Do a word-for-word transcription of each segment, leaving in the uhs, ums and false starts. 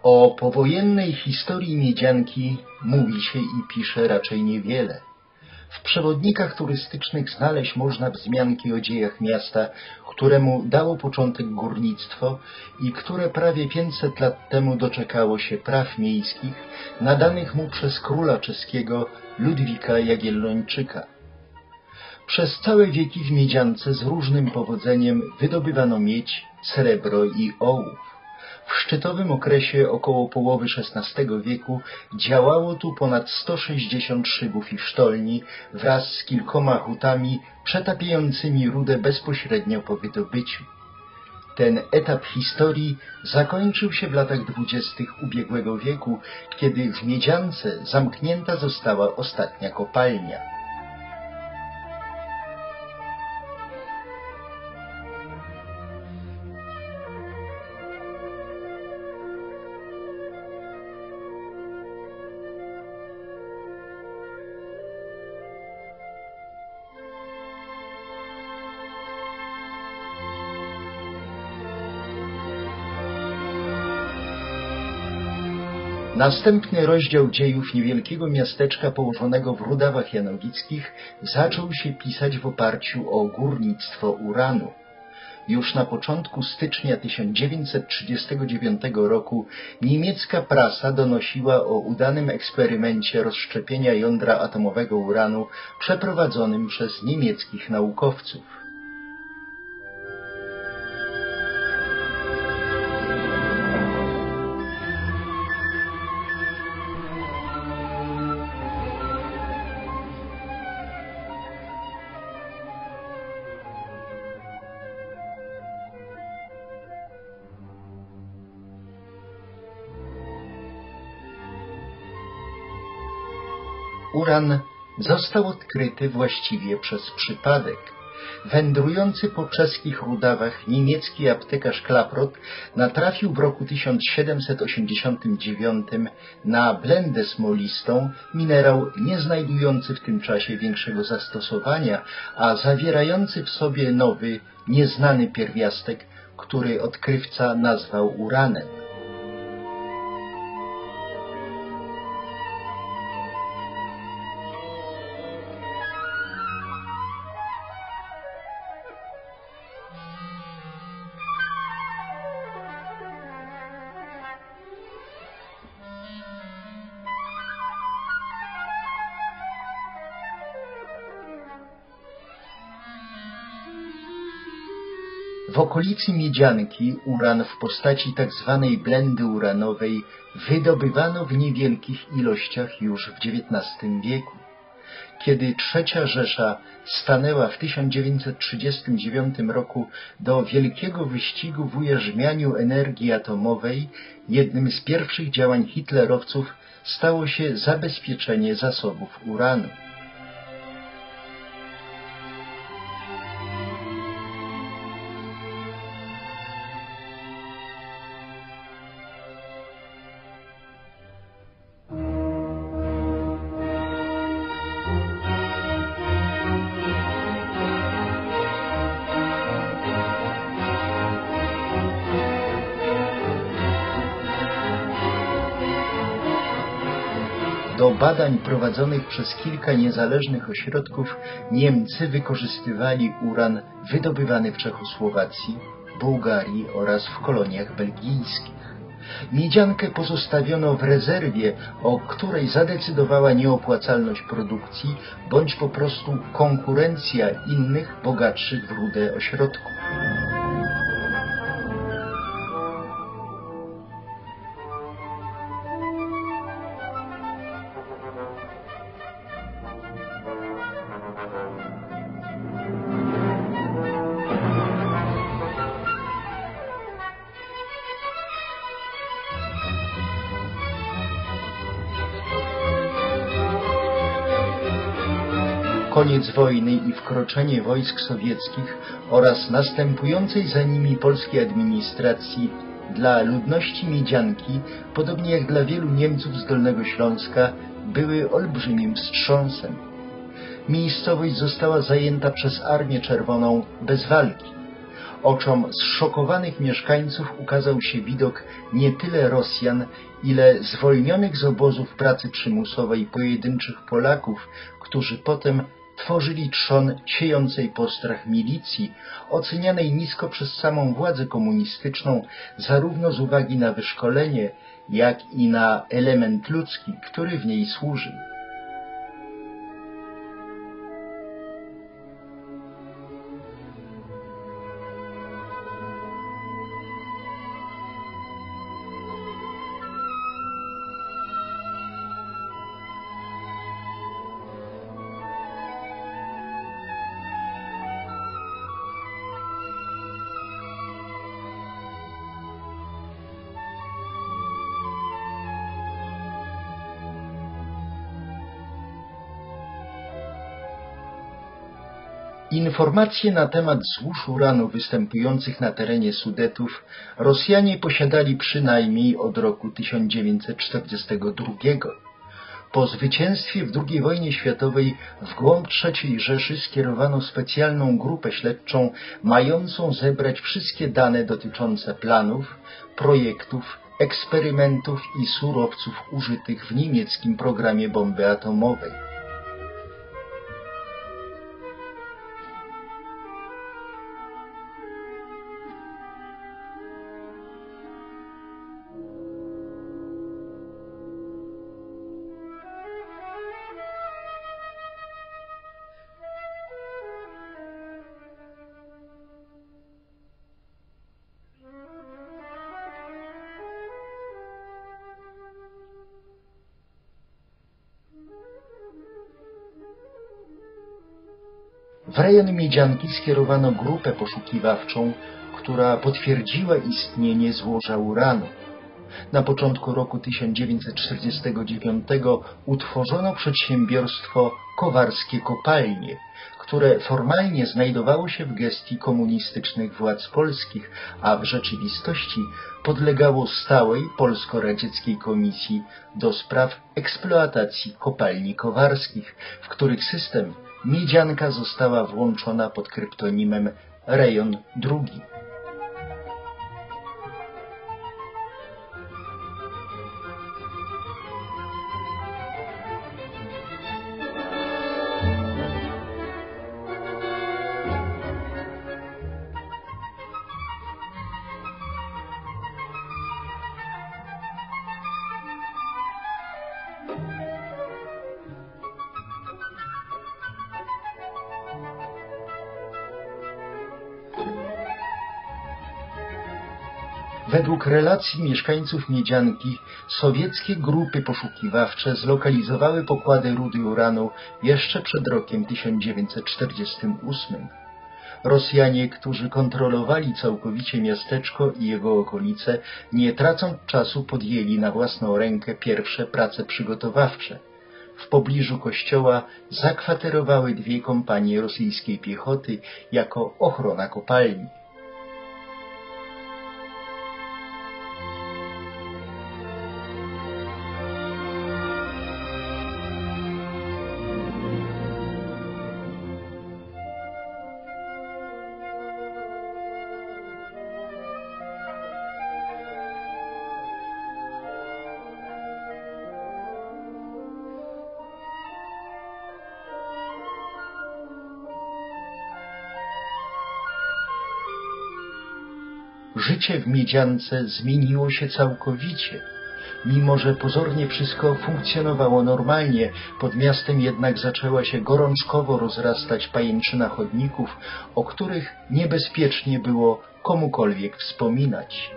O powojennej historii Miedzianki mówi się i pisze raczej niewiele. W przewodnikach turystycznych znaleźć można wzmianki o dziejach miasta, któremu dało początek górnictwo i które prawie pięćset lat temu doczekało się praw miejskich nadanych mu przez króla czeskiego Ludwika Jagiellończyka. Przez całe wieki w Miedziance z różnym powodzeniem wydobywano miedź, srebro i ołów. W szczytowym okresie około połowy szesnastego wieku działało tu ponad sto sześćdziesiąt szybów i sztolni wraz z kilkoma hutami przetapiającymi rudę bezpośrednio po wydobyciu. Ten etap historii zakończył się w latach dwudziestych ubiegłego wieku, kiedy w Miedziance zamknięta została ostatnia kopalnia. Następny rozdział dziejów niewielkiego miasteczka położonego w Rudawach Janowickich zaczął się pisać w oparciu o górnictwo uranu. Już na początku stycznia tysiąc dziewięćset trzydziestego dziewiątego roku niemiecka prasa donosiła o udanym eksperymencie rozszczepienia jądra atomowego uranu przeprowadzonym przez niemieckich naukowców. Uran został odkryty właściwie przez przypadek. Wędrujący po czeskich Rudawach niemiecki aptekarz Klaprot natrafił w roku tysiąc siedemset osiemdziesiątym dziewiątym na blendę smolistą, minerał nie znajdujący w tym czasie większego zastosowania, a zawierający w sobie nowy, nieznany pierwiastek, który odkrywca nazwał uranem. W okolicy Miedzianki uran w postaci tak zwanej blendy uranowej wydobywano w niewielkich ilościach już w dziewiętnastym wieku. Kiedy Trzecia Rzesza stanęła w tysiąc dziewięćset trzydziestym dziewiątym roku do wielkiego wyścigu w ujarzmianiu energii atomowej, jednym z pierwszych działań hitlerowców stało się zabezpieczenie zasobów uranu. Do badań prowadzonych przez kilka niezależnych ośrodków Niemcy wykorzystywali uran wydobywany w Czechosłowacji, Bułgarii oraz w koloniach belgijskich. Miedziankę pozostawiono w rezerwie, o której zadecydowała nieopłacalność produkcji bądź po prostu konkurencja innych, bogatszych w rudę ośrodków. Koniec wojny i wkroczenie wojsk sowieckich oraz następującej za nimi polskiej administracji dla ludności Miedzianki, podobnie jak dla wielu Niemców z Dolnego Śląska, były olbrzymim wstrząsem. Miejscowość została zajęta przez Armię Czerwoną bez walki. Oczom zszokowanych mieszkańców ukazał się widok nie tyle Rosjan, ile zwolnionych z obozów pracy przymusowej pojedynczych Polaków, którzy potem tworzyli trzon siejącej postrach milicji, ocenianej nisko przez samą władzę komunistyczną, zarówno z uwagi na wyszkolenie, jak i na element ludzki, który w niej służył. Informacje na temat złóż uranu występujących na terenie Sudetów Rosjanie posiadali przynajmniej od roku tysiąc dziewięćset czterdziestego drugiego. Po zwycięstwie w drugiej wojnie światowej w głąb trzeciej Rzeszy skierowano specjalną grupę śledczą mającą zebrać wszystkie dane dotyczące planów, projektów, eksperymentów i surowców użytych w niemieckim programie bomby atomowej. W rejon Miedzianki skierowano grupę poszukiwawczą, która potwierdziła istnienie złoża uranu. Na początku roku tysiąc dziewięćset czterdziestego dziewiątego utworzono przedsiębiorstwo Kowarskie Kopalnie, które formalnie znajdowało się w gestii komunistycznych władz polskich, a w rzeczywistości podlegało stałej polsko-radzieckiej komisji do spraw eksploatacji kopalni kowarskich, w których system Miedzianka została włączona pod kryptonimem Rejon drugi. Według relacji mieszkańców Miedzianki, sowieckie grupy poszukiwawcze zlokalizowały pokłady rudy uranu jeszcze przed rokiem tysiąc dziewięćset czterdziestym ósmym. Rosjanie, którzy kontrolowali całkowicie miasteczko i jego okolice, nie tracąc czasu podjęli na własną rękę pierwsze prace przygotowawcze. W pobliżu kościoła zakwaterowały dwie kompanie rosyjskiej piechoty jako ochrona kopalni. Życie w Miedziance zmieniło się całkowicie. Mimo że pozornie wszystko funkcjonowało normalnie, pod miastem jednak zaczęła się gorączkowo rozrastać pajęczyna chodników, o których niebezpiecznie było komukolwiek wspominać.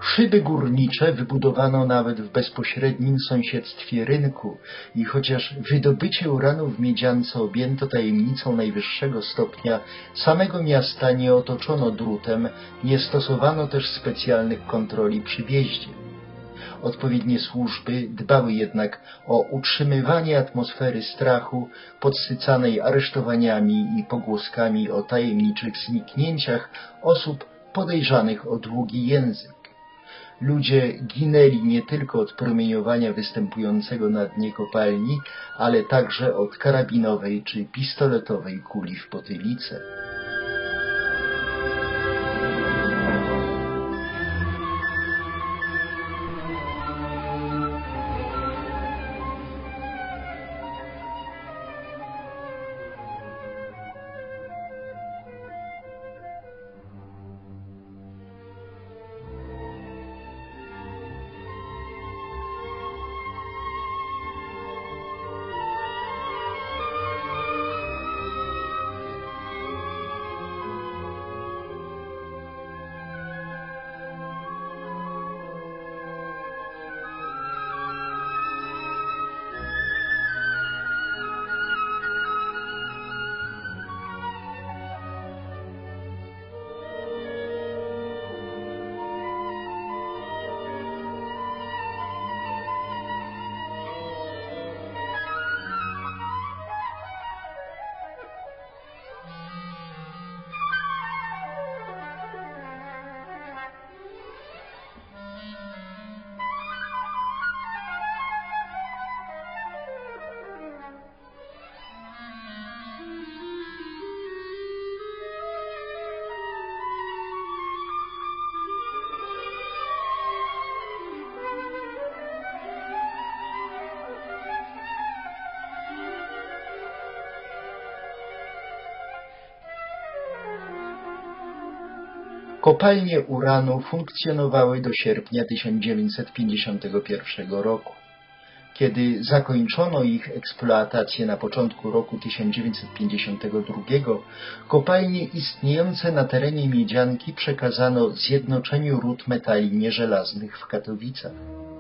Szyby górnicze wybudowano nawet w bezpośrednim sąsiedztwie rynku i chociaż wydobycie uranu w Miedziance objęto tajemnicą najwyższego stopnia, samego miasta nie otoczono drutem, nie stosowano też specjalnych kontroli przy wjeździe. Odpowiednie służby dbały jednak o utrzymywanie atmosfery strachu, podsycanej aresztowaniami i pogłoskami o tajemniczych zniknięciach osób podejrzanych o długi język. Ludzie ginęli nie tylko od promieniowania występującego na dnie kopalni, ale także od karabinowej czy pistoletowej kuli w potylicę. Kopalnie uranu funkcjonowały do sierpnia tysiąc dziewięćset pięćdziesiątego pierwszego roku. Kiedy zakończono ich eksploatację na początku roku tysiąc dziewięćset pięćdziesiątego drugiego, kopalnie istniejące na terenie Miedzianki przekazano Zjednoczeniu Ród Metali Nieżelaznych w Katowicach.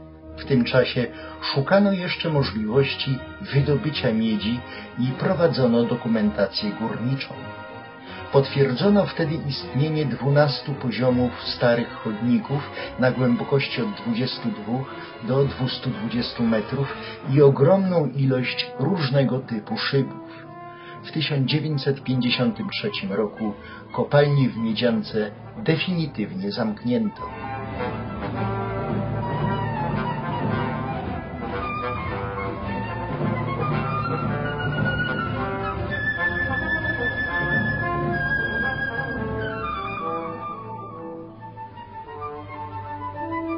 W tym czasie szukano jeszcze możliwości wydobycia miedzi i prowadzono dokumentację górniczą. Potwierdzono wtedy istnienie dwunastu poziomów starych chodników na głębokości od dwudziestu dwóch do dwustu dwudziestu metrów i ogromną ilość różnego typu szybów. W tysiąc dziewięćset pięćdziesiątym trzecim roku kopalnię w Miedziance definitywnie zamknięto.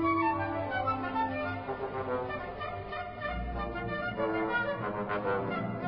Thank you.